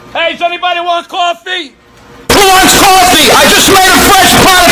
Hey, does anybody want coffee? Who wants coffee? I just made a fresh pot